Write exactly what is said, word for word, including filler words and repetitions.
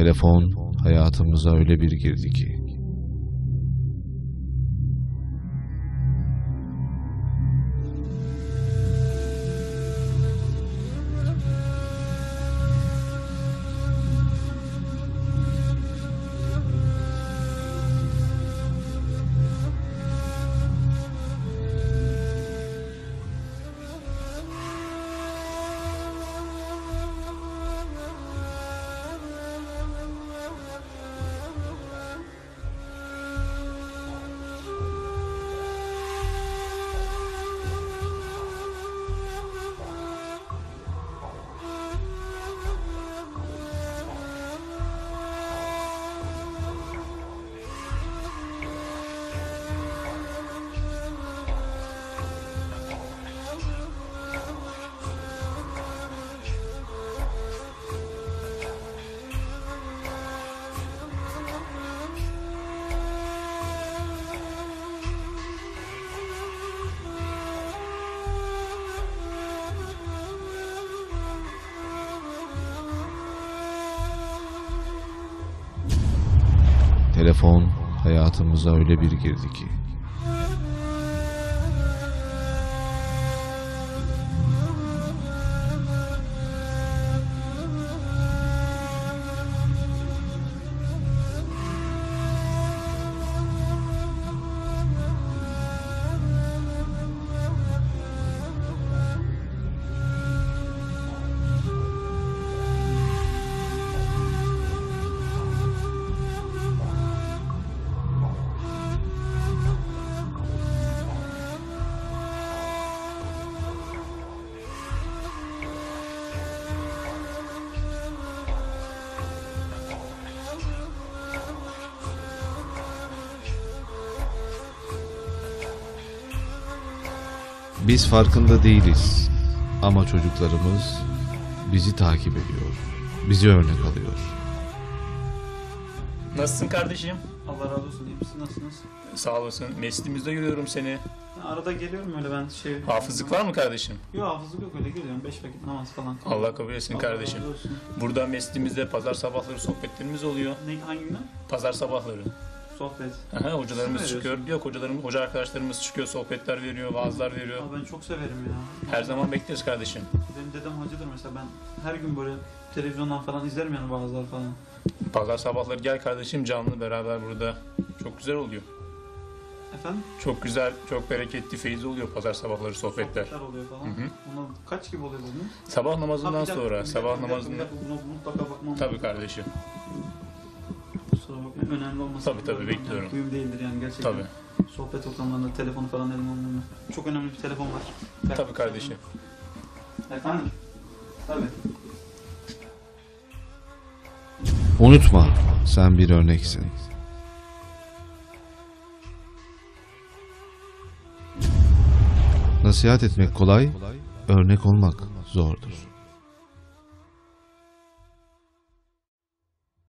Telefon hayatımıza öyle bir girdi ki. Telefon hayatımıza öyle bir girdi ki. Biz farkında değiliz ama çocuklarımız bizi takip ediyor, bizi örnek alıyor. Nasılsın kardeşim? Allah razı olsun. İyi misin? Nasılsınız? Sağ olasın. Mescidimizde görüyorum seni. Arada geliyorum öyle ben şey... Hafızlık var mı kardeşim? Yok hafızlık yok, öyle geliyorum. Beş vakit namaz falan. Allah kabul etsin Allah kardeşim. razı olsun. Burada mescidimizde pazar sabahları sohbetlerimiz oluyor. Ne, hangi gün? Pazar sabahları. Sohbet. Aha, hocalarımız Siz mi çıkıyor. Yok hocalarım, hoca arkadaşlarımız çıkıyor, sohbetler veriyor, vaazlar veriyor. Aa, ben çok severim ya. Her zaman bekleriz kardeşim. Benim dedem hacıdır mesela, ben her gün böyle televizyondan falan izlerim yani vaazlar falan. Pazar sabahları gel kardeşim, canlı beraber burada. Çok güzel oluyor. Efendim? Çok güzel, çok bereketli, feyizli oluyor pazar sabahları sohbetler. Sohbetler oluyor falan. Hı hı. Ona kaç gibi oluyor bunun? Sabah Ha, namazından bir dakika, bir sonra, dakika, sabah bir dakika, namazından... bir dakika, buna mutlaka bakmam. Tabii kardeşim. Kusura bakmayın, önemli olmasa. Tabii, tabii, bekliyorum. Yani, uyum değildir yani gerçekten. Tabii. Sohbet ortamlarında telefonu falan elim olmuyor. Çok önemli bir telefon var. Tabii kardeşim. Efendim? Tabii. Unutma, sen bir örneksin. Nasihat etmek kolay, örnek olmak zordur.